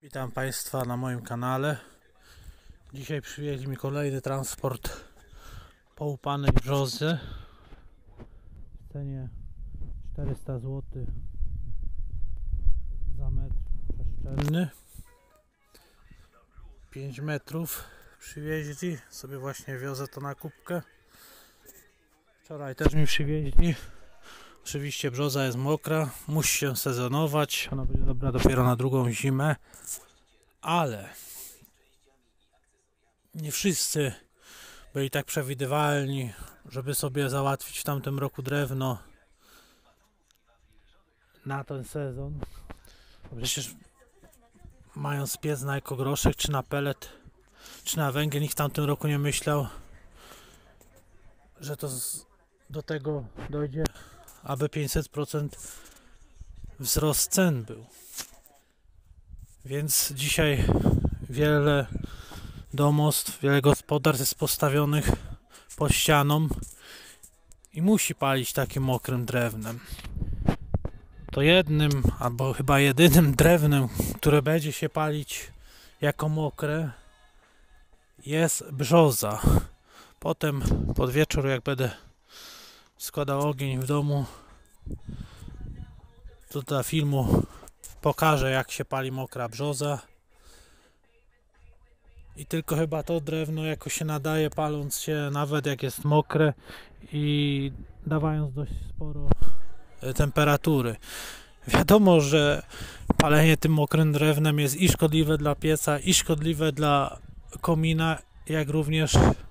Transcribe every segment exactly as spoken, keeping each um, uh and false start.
Witam Państwa na moim kanale. Dzisiaj przywieźli mi kolejny transport poupanej brzozy w cenie czterysta złotych za metr przestrzenny. pięć metrów przywieźli, sobie właśnie wiozę to na kubkę. Wczoraj też mi przywieźli. Oczywiście brzoza jest mokra, musi się sezonować, ona będzie dobra dopiero na drugą zimę, ale nie wszyscy byli tak przewidywalni, żeby sobie załatwić w tamtym roku drewno na ten sezon. Przecież mając piec na ekogroszek, czy na pelet, czy na węgiel, nikt w tamtym roku nie myślał, że to z, do tego dojdzie, aby pięćset procent wzrost cen był. Więc dzisiaj wiele domostw, wiele gospodarstw jest postawionych pod ścianą i musi palić takim mokrym drewnem. To jednym, albo chyba jedynym drewnem, które będzie się palić jako mokre, jest brzoza. Potem pod wieczór, jak będę składał ogień w domu, to dla filmu pokażę, jak się pali mokra brzoza. I tylko chyba to drewno jako się nadaje, paląc się nawet jak jest mokre i dawając dość sporo temperatury. Wiadomo, że palenie tym mokrym drewnem jest i szkodliwe dla pieca, i szkodliwe dla komina, jak również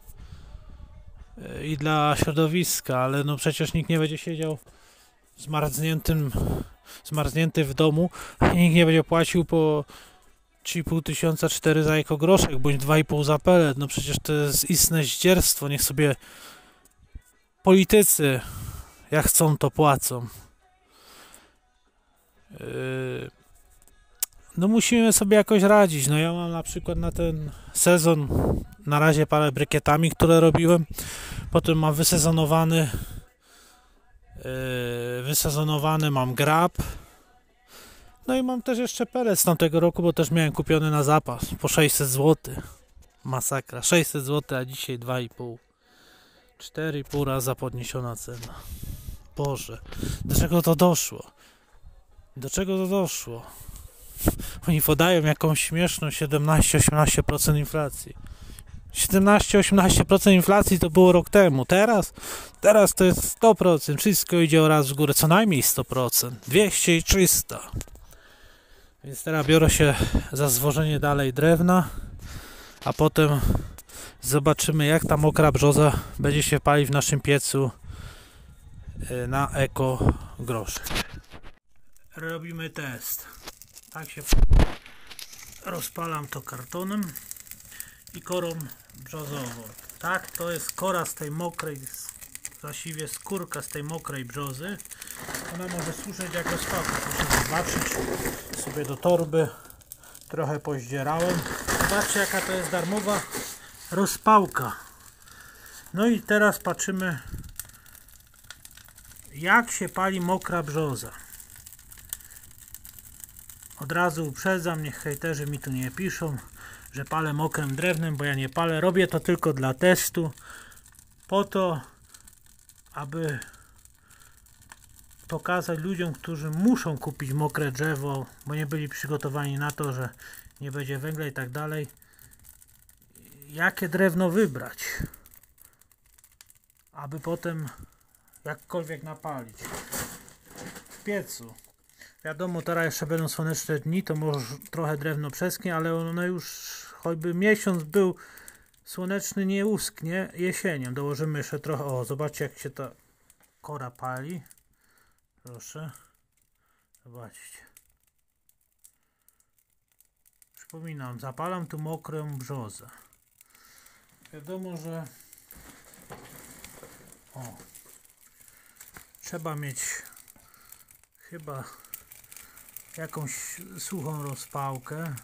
i dla środowiska, ale no przecież nikt nie będzie siedział zmarzniętym, zmarznięty w domu, i nikt nie będzie płacił po trzy i pół tysiąca, cztery za ekogroszek, bądź dwa i pół za pelet. No przecież to jest istne zdzierstwo. Niech sobie politycy, jak chcą, to płacą. Yy, no musimy sobie jakoś radzić. No ja mam na przykład na ten sezon na razie parę brykietami, które robiłem. Potem mam wysezonowany yy, wysezonowany mam grab. No i mam też jeszcze pelet z tamtego roku, bo też miałem kupiony na zapas po sześćset złotych. Masakra, sześćset złotych, a dzisiaj dwa i pół. cztery i pół raza podniesiona cena. Boże, do czego to doszło? Do czego to doszło? Oni podają jakąś śmieszną siedemnaście osiemnaście procent inflacji. siedemnaście osiemnaście procent inflacji to było rok temu. Teraz? Teraz to jest sto procent. Wszystko idzie o raz w górę. Co najmniej sto procent. dwieście i trzysta. Więc teraz biorę się za zwożenie dalej drewna, a potem zobaczymy, jak ta mokra brzoza będzie się palić w naszym piecu na eko groszek. Robimy test. Tak się rozpalam to kartonem i korą brzozową. Tak, to jest kora z tej mokrej, właściwie skórka z tej mokrej brzozy. Ona może służyć jako spałka. Proszę zobaczyć sobie do torby. Trochę pozdzierałem. Zobaczcie, jaka to jest darmowa rozpałka. No i teraz patrzymy, jak się pali mokra brzoza. Od razu uprzedzam, niech hejterzy mi tu nie piszą, że palę mokrym drewnem, bo ja nie palę. Robię to tylko dla testu, po to, aby pokazać ludziom, którzy muszą kupić mokre drzewo, bo nie byli przygotowani na to, że nie będzie węgla i tak dalej, jakie drewno wybrać, aby potem jakkolwiek napalić w piecu. Wiadomo, teraz jeszcze będą słoneczne dni, to może trochę drewno przesknie, ale ono już choćby miesiąc był słoneczny, nie usknie jesienią. Dołożymy jeszcze trochę. O, zobaczcie, jak się ta kora pali. Proszę. Zobaczcie. Przypominam, zapalam tu mokrą brzozę. Wiadomo, że o, trzeba mieć chyba jakąś suchą rozpałkę.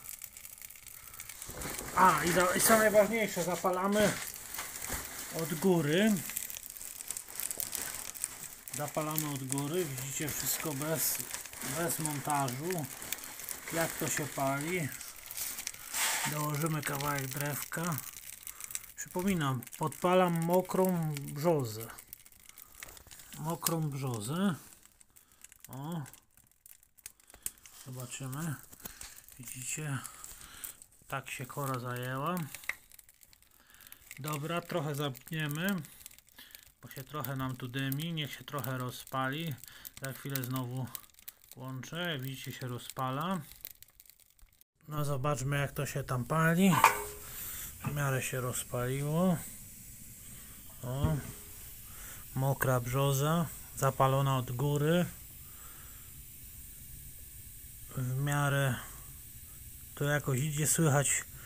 A, i, do, i co najważniejsze, zapalamy od góry. Zapalamy od góry, widzicie, wszystko bez, bez montażu, jak to się pali. Dołożymy kawałek drewka. Przypominam, podpalam mokrą brzozę. Mokrą brzozę. O. Zobaczymy. Widzicie? Tak się kora zajęła. Dobra, trochę zapniemy, bo się trochę nam tu dymi. Niech się trochę rozpali. Za chwilę znowu łączę. Widzicie, się rozpala. No zobaczmy, jak to się tam pali. W miarę się rozpaliło. O. Mokra brzoza. Zapalona od góry. W miarę to jakoś idzie, słychać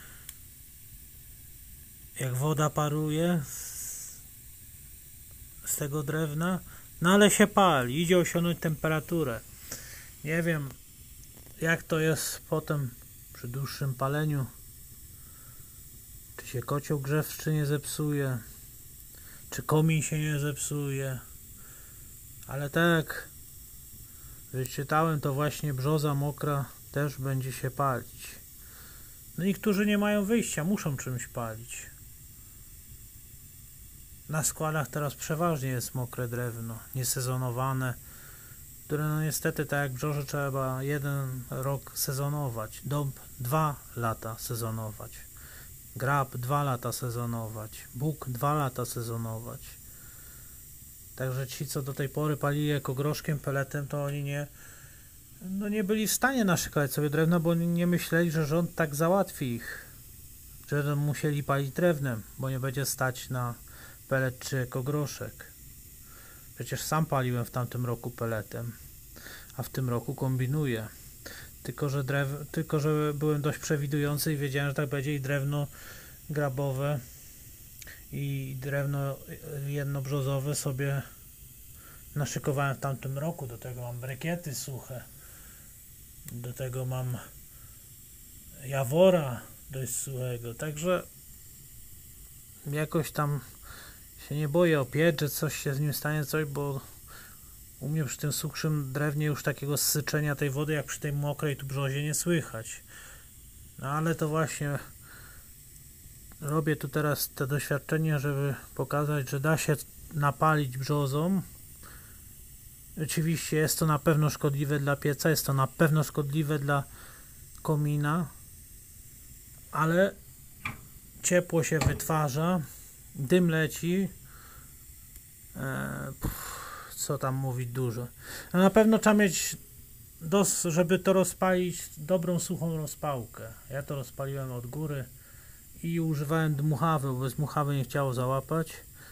jak woda paruje z, z tego drewna, no ale się pali, idzie osiągnąć temperaturę. Nie wiem, jak to jest potem przy dłuższym paleniu, czy się kocioł grzewczy nie zepsuje, czy komin się nie zepsuje, ale tak wyczytałem, to właśnie brzoza mokra też będzie się palić. No niektórzy nie mają wyjścia, muszą czymś palić. Na składach teraz przeważnie jest mokre drewno, niesezonowane, które no niestety, tak jak brzozy, trzeba jeden rok sezonować, dąb dwa lata sezonować, grab dwa lata sezonować, bóg dwa lata sezonować. Także ci, co do tej pory palili ekogroszkiem, peletem, to oni nie, no nie byli w stanie naszykać sobie drewna, bo nie myśleli, że rząd tak załatwi ich, że musieli palić drewnem, bo nie będzie stać na pelet czy ekogroszek. Przecież sam paliłem w tamtym roku peletem, a w tym roku kombinuję. Tylko że, drew, tylko, że byłem dość przewidujący i wiedziałem, że tak będzie i drewno grabowe i drewno jednobrzozowe sobie naszykowałem w tamtym roku. Do tego mam brykiety suche, do tego mam jawora dość suchego, także jakoś tam się nie boję opiec, że coś się z nim stanie, coś, bo u mnie przy tym suchszym drewnie już takiego syczenia tej wody jak przy tej mokrej tu brzozie nie słychać. No ale to właśnie robię tu teraz te doświadczenie, żeby pokazać, że da się napalić brzozą. Oczywiście jest to na pewno szkodliwe dla pieca, jest to na pewno szkodliwe dla komina, ale ciepło się wytwarza, dym leci, eee, co tam mówić dużo. A na pewno trzeba mieć, dos, żeby to rozpalić, dobrą suchą rozpałkę. Ja to rozpaliłem od góry i używałem dmuchawy, bo bez dmuchawy nie chciało załapać.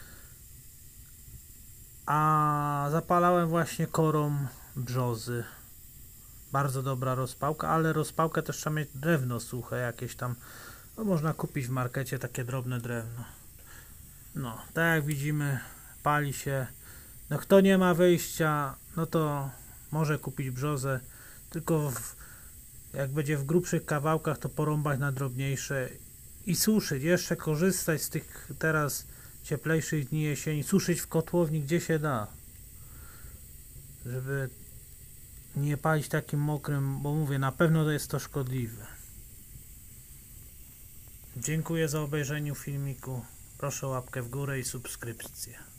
A zapalałem właśnie korą brzozy. Bardzo dobra rozpałka, ale rozpałkę też trzeba mieć drewno suche jakieś tam. No, można kupić w markecie takie drobne drewno. No, tak jak widzimy, pali się. No kto nie ma wyjścia, no to może kupić brzozę, tylko w, jak będzie w grubszych kawałkach, to porąbać na drobniejsze i suszyć. Jeszcze korzystać z tych teraz cieplejszych dni jesieni, suszyć w kotłowni, gdzie się da, żeby nie palić takim mokrym, bo mówię, na pewno to jest to szkodliwe. Dziękuję za obejrzenie filmiku. Proszę o łapkę w górę i subskrypcję.